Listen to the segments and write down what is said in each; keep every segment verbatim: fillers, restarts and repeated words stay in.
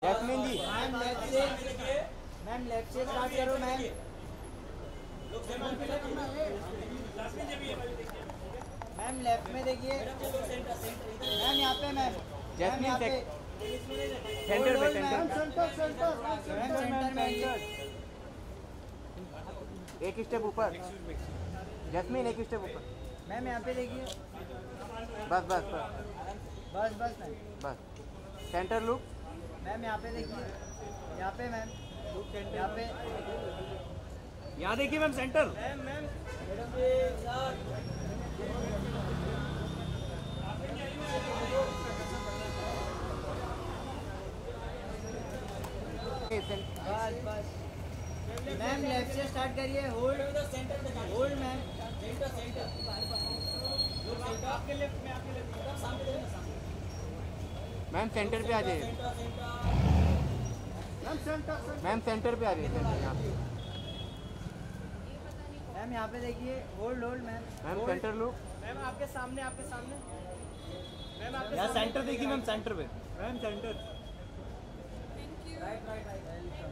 Jasmine ji ma'am left से ma'am left से start करो मैम। मैम लेफ्ट में देखिए मैम, यहाँ पे मैम जैस्मिन यहाँ पे सेंटर पे centre centre centre ma'am centre में एक स्टेप ऊपर। जैस्मिन एक स्टेप ऊपर। मैम यहाँ पे देखिए। बस बस बस बस बस मैम बस सेंटर लुक। मैम यहाँ पे देखिए, यहाँ पे मैम यहाँ पे यहाँ देखिए मैम सेंटर। मैम मैम बस बस मैम लेफ्ट से स्टार्ट करिए। Hold hold ma'am centre centre आपके लेफ्ट में आपके लेफ्ट सामने मैम सेंटर पे आ जाइए। मैम सेंटर मैम सेंटर पे आ जाइए। मैम यहाँ पे देखिए। Hold hold ma'am ma'am centre look. Ma'am आपके सामने आपके सामने मैम आपके यहाँ सेंटर देखिए मैम सेंटर पे। Ma'am centre right right right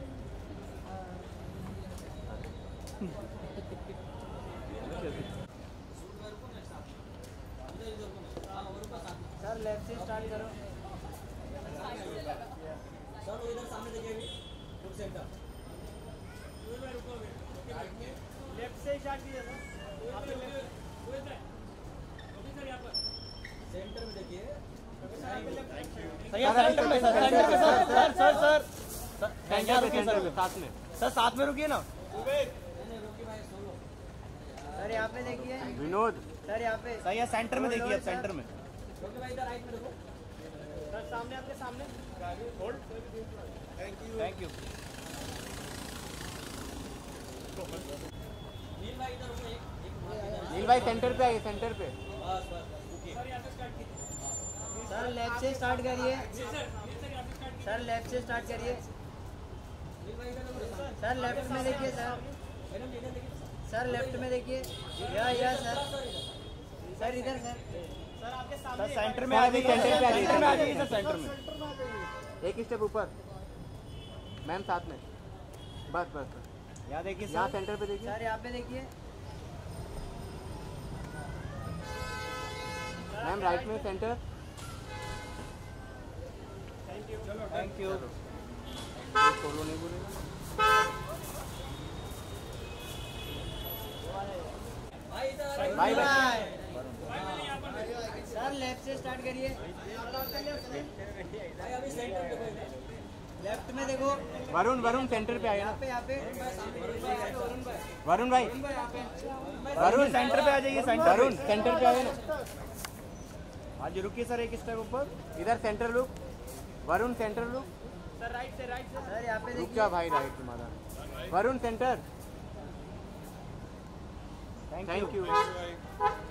sir left से स्टार्ट करो। सर वो इधर सामने देखिए अभी फुल सेंटर लेफ्ट से स्टार्ट कीजिए सर। सेंटर में देखिए सेंटर में sir sir sir sir centre पे सेंटर पे साथ में सर साथ में रुकिए ना। सर यहाँ पे देखिए। विनोद सर यहाँ पे सर यहाँ सेंटर में देखिए। अब सेंटर में राइट में देखो सर सामने आपके सामने। Hold thank you thank you. Neel भाई इधर रुको। नील भाई सेंटर पे आइए सेंटर पे। बस बस सर लेफ्ट से स्टार्ट करिए। सर लेफ्ट से स्टार्ट करिए। सर लेफ्ट में देखिए सर। सर लेफ्ट में देखिए। या या सर सर इधर सर सर आपके सामने सेंटर में आ जाइए। सेंटर पे आ जाइए। सेंटर में आ जाइए सर सेंटर में। एक स्टेप ऊपर मैम साथ में। बस बस बस यहाँ देखिए। यहाँ सेंटर पे देखिए। सर यहाँ पे देखिए। मैम राइट में सेंटर। Thank you. सोलो नहीं बोलेगा। Bye bye. सर लेफ्ट से स्टार्ट करिए। लेफ्ट में देखो। वरुण वरुण सेंटर पे आए यहाँ ना। पे यहाँ पे वरुण भाई वरुण सेंटर पे आ जाइए। सेंटर वरुण सेंटर पे आए ना। हाँ जी रुकिए सर एक स्टेप ऊपर। इधर centre look. Varun centre look. Sir right से राइट से सर यहाँ पे रुक देखिए। जा भाई राइट तुम्हारा। वरुण सेंटर। Thank you.